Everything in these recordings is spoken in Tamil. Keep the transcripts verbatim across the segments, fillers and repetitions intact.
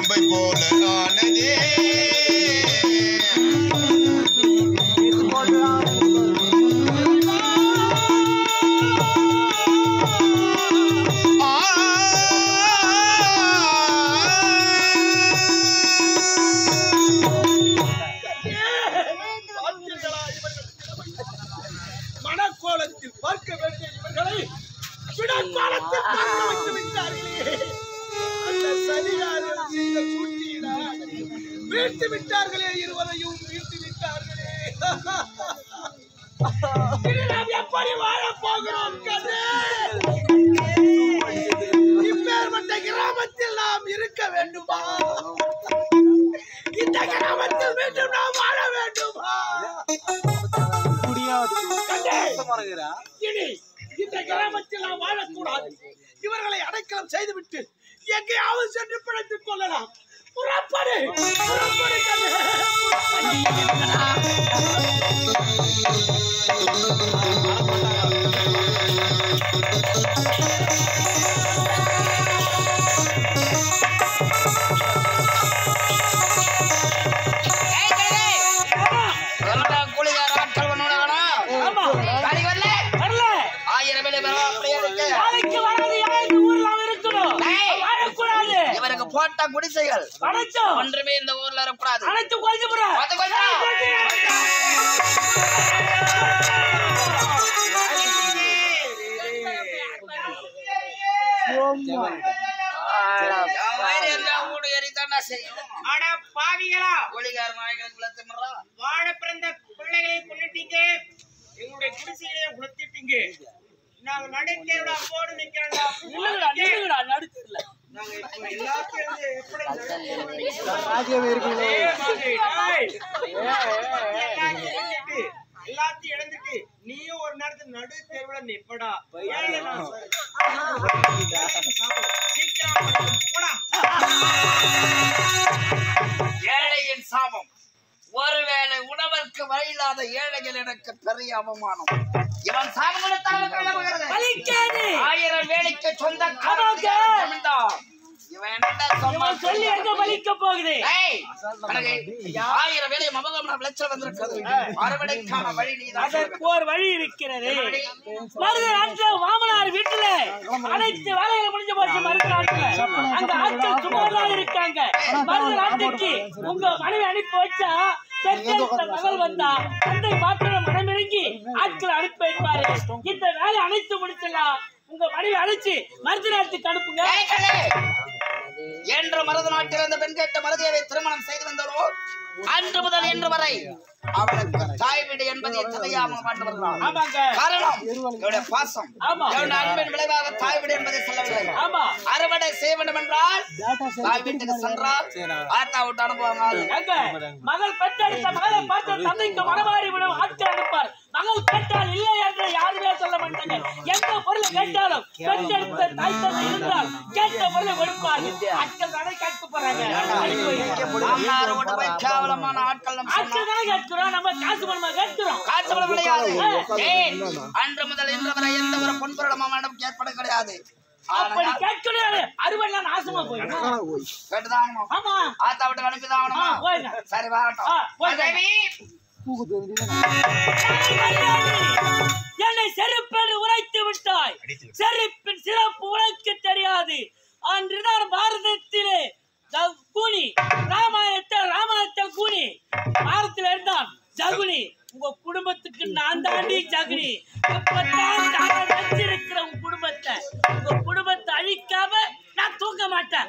அம்பை போல ஆனதே மனக்கோலத்தில் பார்க்க வேண்டிய இவர்களை விடக்கோலத்தில் பார்க்க வைத்து விட்டார்களே. அந்த சதிகாரர் செய்த சூழ்ச்சியினால் வீழ்த்தி விட்டார்களே, இருவரையும் வீழ்த்தி விட்டார்களே. இனி நாம் எப்படி வாழப் போகிறோம் கண்ணே? இப்பேற்பட்ட கிராமத்தில் நாம் இருக்க வேண்டுமா? இந்த கிராமத்தில் மீண்டும் நாம் வாழ வேண்டுமா? இனி இந்த கிராமத்தில் நாம் வாழக்கூடாது. இவர்களை அடைக்கலம் செய்துவிட்டு எங்கேயாவது சென்று பிழைத்துக் கொள்ளலாம். புறப்படு, புறப்படு கண்ணே. போட்ட குடிசைகள் ஒன்றுமே இந்த ஊர்ல இருக்கக்கூடாது. வாழ பிறந்த பிள்ளைகளை கொண்டுட்டீங்க, எங்களுடைய குடிசைகளை உளுத்திட்டீங்க. நாங்க நடுத்தேவிட போடு நிக்கிறோம். நடுத்தல எல்லாத்தையும் இழந்துட்டு நீயும் ஒரு நேரத்தில் நடு தேர்வுல நிப்படா. ஏழையின் சாபம். ஒருவேளை உணவருக்கு வழியில்லாத ஏழைகள் எனக்கு பெரிய அவமானம். இவன் சாபம் ஆயிரம் வேலைக்கு சொந்த ஆயிரம் வேலை விளைச்சல் வந்திருக்கிறது. அறுவடைக்கான வழி ஒரு வழி இருக்கிறது. மாமனார் வீட்டுல அனைத்து வேலைகள் முடிஞ்ச போச்சு. மருந்து நாட்டுல அங்க ஆட்கள் சுமாரா இருக்காங்க. மருந்து நாட்டுக்கு உங்க மனைவி அனுப்பி வச்சா மகள் வந்தா தந்தை மாத்திரம் மனமிறங்கி ஆட்களை அனுப்பி வைப்பாரு. இந்த வேலை அனைத்து முடிச்சலாம். உங்க மனைவி அழைச்சு மருந்து நாட்டுக்கு அனுப்புங்க. என்று மருது நாட்டில் அந்த பெண் கேட்ட மருதியவை திருமணம் செய்து வந்தோரோ அன்று முதல் இன்று வரை அவளுக்கு தாய் வீடு என்பதை தெரியாமல் வாழ்ந்து வருகிறாள். காரணம் என்னுடைய பாசம், என்னுடைய அன்பின் விளைவாக தாய் வீடு என்பதை சொல்லவில்லை. அறுவடை செய்ய வேண்டும் என்றால் தாய் வீட்டுக்கு சென்றால் ஆத்தா விட்டு அனுப்புவாங்க. மகள் பெற்றெடுத்த மகளை பார்த்து தந்தைக்கு மனமாறி விடும் ஆட்கள் அனுப்பார். மகள் கேட்டால் இல்லை என்று யாருமே சொல்ல மாட்டாங்க. எந்த பொருளை கேட்டாலும் பெற்றெடுத்த தாய் தந்தை இருந்தால் கேட்ட பொருளை கொடுப்பார். ஆட்கள் தானே கேட்க போறாங்க. கேவலமான ஆட்கள் ஆட்கள் தானே கேட்கிறோம். நம்ம காசு பணமா கேட்கிறோம். காசு பணம் கிடையாது. அன்று முதல் இன்று வரை எந்த ஒரு பொன்பொருளும் அவனிடம் ஏற்பட கிடையாது. அப்படி கேட்கலையாரு அறுவடை நாசமா போயிடும். கேட்டுதான் ஆமா ஆத்தா விட்டு அனுப்பிதான். சரி வாட்டம் என்னை செருப்பென்று உரைத்து விட்டாய். செருப்பின் சிறப்பு உனக்கு தெரியாது. அன்றுதான் பாரதத்திலே கூனி ராமாயணத்தில் ராமாயணத்தில் கூனி பாரதத்தில் இருந்தான் ஜகுனி. உங்க குடும்பத்துக்கு நான் தாண்டி ஜகுனி. வச்சிருக்கிற உங்க குடும்பத்தை உங்க குடும்பத்தை அழிக்காம நான் தூக்க மாட்டேன்.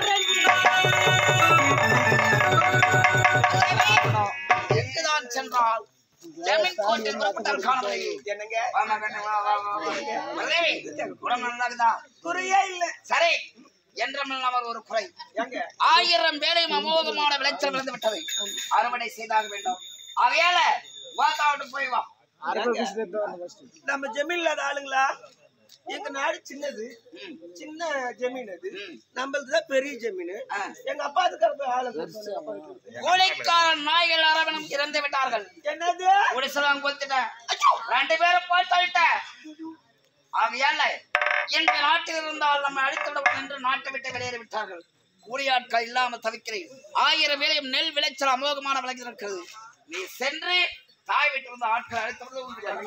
எங்குதான் சென்றால் ஜமீன் கோட்டில் புறப்பட்டால் காணவில்லை. குறையே இல்ல. சரி என்றால் ஒரு குறை. ஆயிரம் வேலையும் அமோகமான விளைச்சல் விழுந்து விட்டது. அறுவடை செய்தாக வேண்டும். அவையால வாத்தாவிட்டு போய் வா. நம்ம ஜமீன் இல்லாத ஆளுங்களா? எங்க நாடு சின்னது, சின்ன ஜமீன். அது நம்மளதுதான் பெரிய ஜமீன். எங்க அப்பா அதுக்கு ஆளு கோடைக்காரன் நாய்கள் அரவணம் இறந்து விட்டார்கள். என்னது குடிசெல்லாம் கொடுத்துட்டேன். ரெண்டு பேரும் போய் தள்ளிட்டேன். அவையால இந்த நாட்டில் இருந்தால் நம்ம அழித்து விடுவோம் என்று நாட்டை விட்டு வெளியேறி விட்டார்கள். கூலியாட்கள் இல்லாமல் தவிக்கிறேன். ஆயிரம் வேலையும் நெல் விளைச்சல் அமோகமான விளைச்சல் இருக்கிறது. நீ சென்று தாய் வீட்டு வந்து ஆட்கள் அழைத்து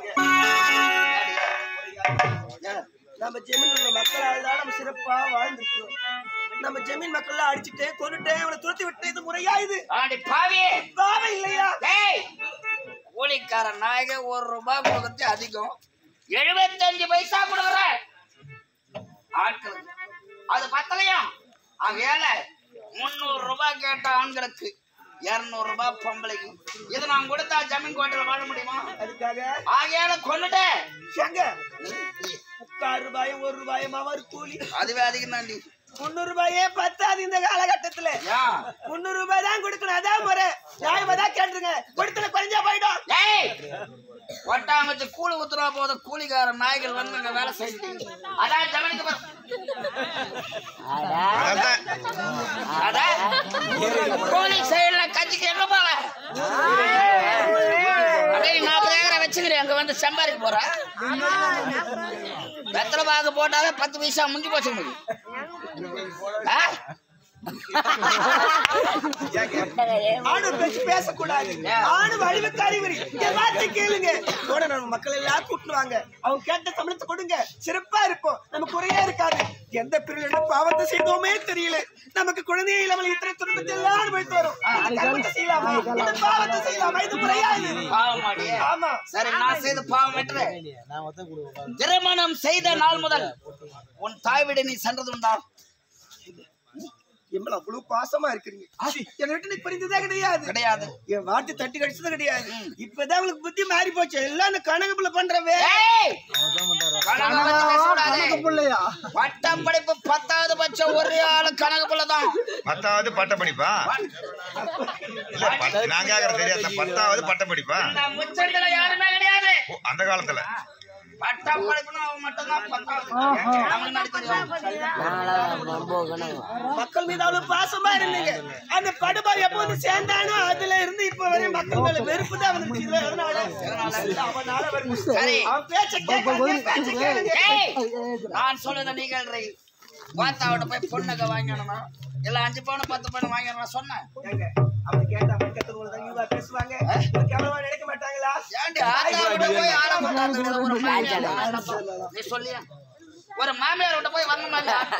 நம்ம ஜமீன் உள்ள மக்களால் தான் நம்ம சிறப்பா வாழ்ந்துருக்கோம். நம்ம ஜமீன் மக்கள் அடிச்சுட்டு கொண்டுட்டு அவனை துரத்தி விட்டு இது முறையா? இது பாவே பாவை இல்லையா? கூலிக்கார நாயக ஒரு ரூபாய் கொடுக்கறது அதிகம், எழுபத்தஞ்சு பைசா கொடுக்குற ஆட்களுக்கு அது பத்தலையா? ஆகையால முன்னூறு ரூபாய் கேட்ட ஆண்களுக்கு இருநூறு ரூபாய் பொம்பளைக்கு. இது நான் கொடுத்தா ஜமீன் கோட்டையில வாழ முடியுமா? அதுக்காக ஆகையால கொண்டுட்டேன். முக்கால் ரூபாயும் ஒரு ரூபாயும் அவர் கூலி அதுவே அதிகம் தாண்டி. முன்னூறு ரூபாயே பத்தாது இந்த காலகட்டத்துல. முன்னூறு ரூபாய் தான் கொடுக்கணும், அதான் முறை. நியாயமா தான் கேட்டுருங்க, கொடுத்துல குறைஞ்சா போயிடும். ஒட்டாமச்சு கூலி ஊத்துறா போத கூலிக்கார நாய்கள் வந்து இங்க வேலை செய்யுது. அதான் ஜமீனுக்கு கூலி செயல கட்சிக்கு எங்க போல நாற்பது ஏக்கரை வச்சுக்கிறேன். அங்க வந்து சம்பாதிக்க போற வெத்தலை பாக்கு போட்டாவே பத்து பைசா முடிஞ்சு போச்சு. ஆணு பேச்சு பேசக்கூடாது. ஆணு வழிவுக்கு அறிவுரை வார்த்தை கேளுங்க. மக்கள் எல்லாம் கூட்டுவாங்க, அவங்க கேட்ட சம்பளத்தை கொடுங்க, சிறப்பா இருப்போம், நமக்கு குறையா இருக்காது. எந்த பிரிவு பாவத்தை செய்தோமே தெரியல. நமக்கு குழந்தையே இல்லாமல் இத்தனை துன்பத்தை எல்லாம் அனுபவித்து வரும். செய்யலாமா இந்த பாவத்தை செய்யலாமா? இது குறையாது. ஆமா சரி, நான் செய்த பாவம் என்று திருமணம் செய்த நாள் முதல் உன் தாய் வீடு நீ சென்றது உண்டா? எவ்வளவு அவ்வளவு பாசமா இருக்கிறீங்க. என்னை விட்டு நீ பிரிந்ததே கிடையாது. கிடையாது. என் வாட்டு தட்டி கடிச்சது கிடையாது. இப்பதான் உங்களுக்கு புத்தி மாறி போச்சு. எல்லாம் அந்த கணக்கு புள்ள பண்றவே. பட்டம் படிப்பு பத்தாவது பட்சம் ஒரு ஆளு கணக்கு புள்ளதான். பத்தாவது பட்ட படிப்பா? இல்ல நான் கேக்குறது தெரியாது. பத்தாவது பட்ட படிப்பா? முச்சந்தில யாருமே கிடையாது அந்த காலத்துல. பட்டம் படிப்புனா மட்டும்தான் பத்தாவது. மக்கள் மீது அவ்வளவு பாசமா இருந்தீங்க. அந்த படுபாடு எப்ப வந்து சேர்ந்தானோ அதுல இருந்து இப்ப வரை மக்கள் மேல வெறுப்பு தான் வந்துச்சு. அவன் பேச்ச கேட்க நான் சொல்லுத நீங்கள் வாத்தாவிட்ட போய் பொண்ணுங்க வாங்கணுமா இல்ல அஞ்சு பவுன் பத்து பவுன் வாங்கணும் சொன்னேன். அப்படி கேட்டா மக்கள் யூவா பேசுவாங்க, கேவலமா நினைக்க மாட்டாங்களா? நீ சொல்லியா ஒரு மாமியார் விட்ட போய் வரணுமா?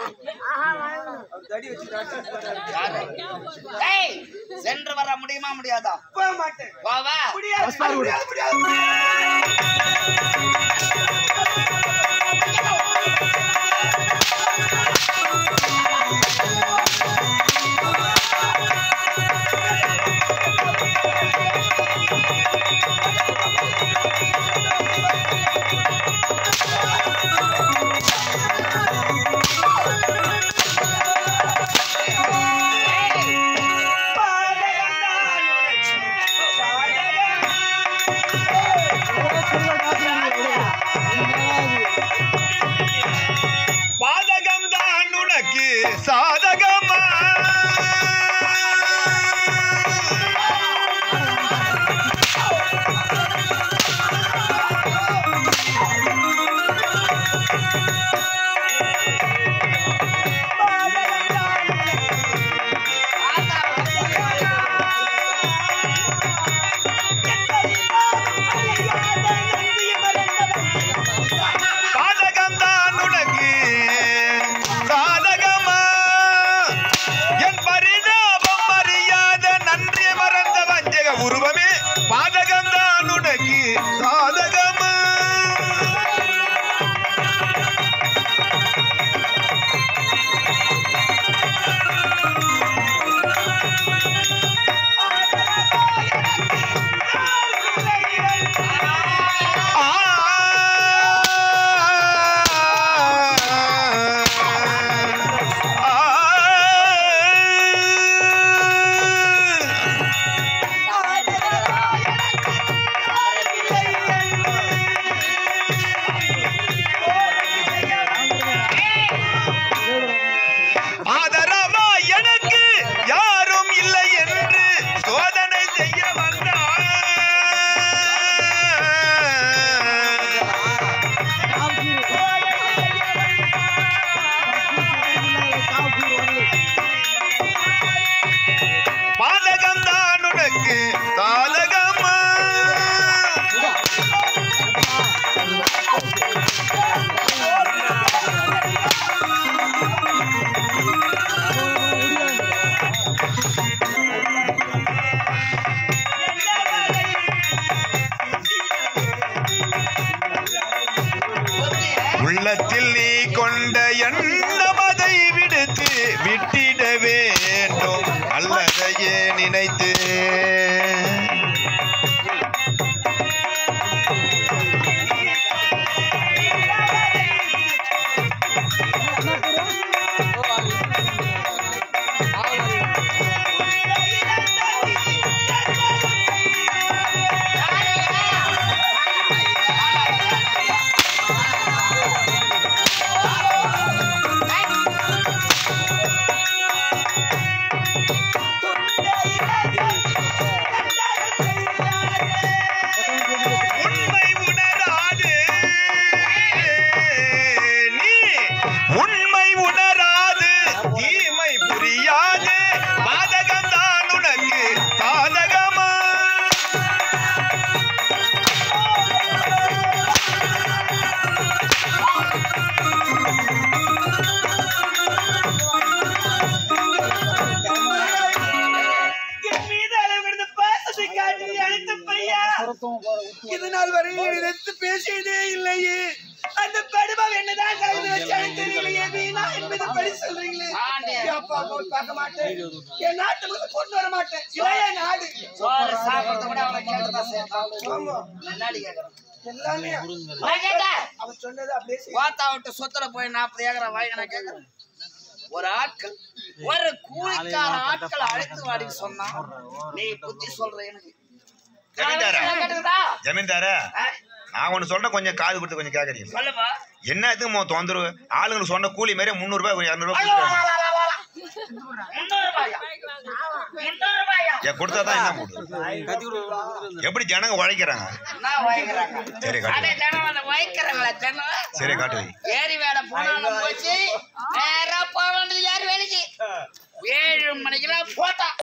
சென்று வர முடியுமா முடியாதா? போக மாட்டேன். போவா முடியாது முடியாது முடியாது. பாதகம் தான் உனக்கு சாதகமா? பாதகம் தான் உனக்கு சாதகமா? எண்ணமதை விடுத்து விட்டிட வேண்டும் அல்லதையே நினைத்து இதனால் வரையில் எடுத்து பேசியதே இல்லையே. அந்த படிவம் என்னதான் கலந்து வச்சாலும் தெரியலையே. வீணா என்பது படி சொல்றீங்களே. அப்பா போய் பார்க்க மாட்டேன். என் நாட்டு மக்கள் கொண்டு வர மாட்டேன். இளைய நாடு சாப்பிடறத விட அவனை கேட்டதா சேர்த்தான். முன்னாடி கேட்கறான் எல்லாமே அவன் சொன்னது அப்படியே வாத்தா விட்டு சொத்துல போய் நாற்பது ஏக்கரை வாங்கினா கேட்கறேன். ஒரு ஆட்கள் ஒரு கூலிக்கார ஆட்களை அழைத்து வாடி சொன்னா நீ புத்தி சொல்ற எனக்கு ஜமீன்தார நான் ஒண்ணு சொல்றேன், கொஞ்சம் காது கொடுத்து கொஞ்சம் கேக்குறீங்க. என்ன இது தொந்தரவு ஆளுங்களுக்கு சொன்ன கூலி மாதிரி முன்னூறு ரூபாய் இருநூறு ரூபாய் கொடுத்தாதான் என்ன போடுது. எப்படி ஜனங்க உழைக்கிறாங்க? சரி சரி காட்டு ஏரி வேலை போனாலும் போச்சு நேரா போக வேண்டியது யாரு வேலைக்கு ஏழு மணிக்கெல்லாம் போட்டா